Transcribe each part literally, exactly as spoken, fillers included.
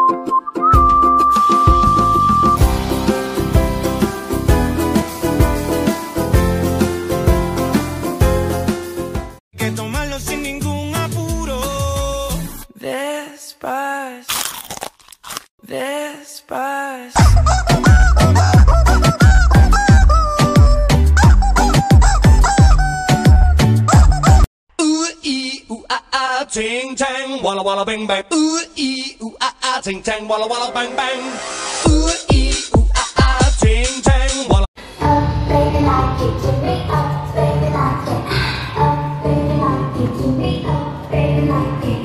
Vespas, Vespas. Ooh ee ooh ah ah, ting tang, walla walla bang bang. Ooh ee ooh ah ah, ting tang, walla walla bang bang. Ooh ee ooh ah ah, ting tang, walla. Oh baby like it to me, oh baby like it, oh baby like it to me, oh baby like it.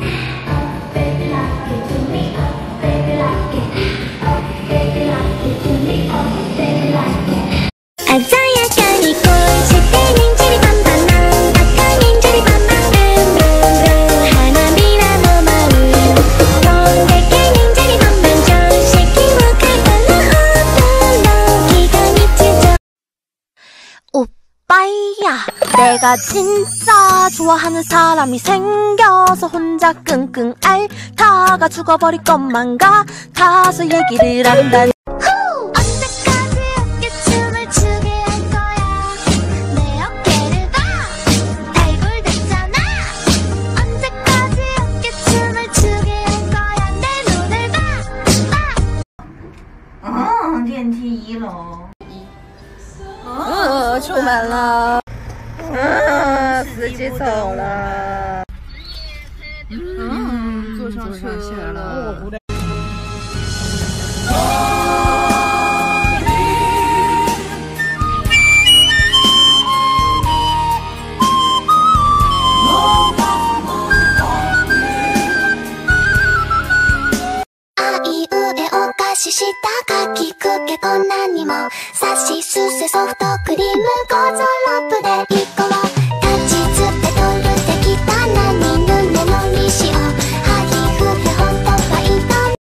오빠야, 내가 진짜 좋아하는 사람이 생겨서 혼자 끙끙 앓다가 죽어버릴 것만 같아서 얘기를 한다. 언제까지 어깨춤을 추게 할 거야. 내 어깨를 봐, 달굴됐잖아. 언제까지 어깨춤을 추게 할 거야. 내 눈을 봐, 봐. 哦，电梯一楼。 嗯，出门了。嗯，司机走了。 嗯，坐上车了。 したかきくけこ何にもさしすせソフトクリームゴーゾロップで